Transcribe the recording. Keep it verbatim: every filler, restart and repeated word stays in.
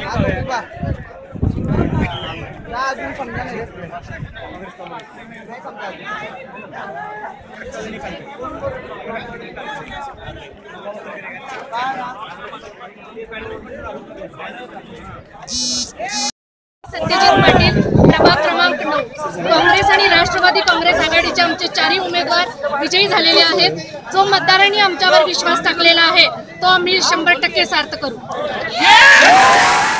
सत्यजित पाटील, प्रभाग क्रमांक नऊ. काँग्रेस आणि राष्ट्रवादी काँग्रेस आघाडीचे आमचे चारही उमेदवार विजयी झालेले आहेत. जो मतदारांनी आमच्यावर विश्वास टाकलेला आहे तो आम्ही शंभर टक्के सार्थ करू.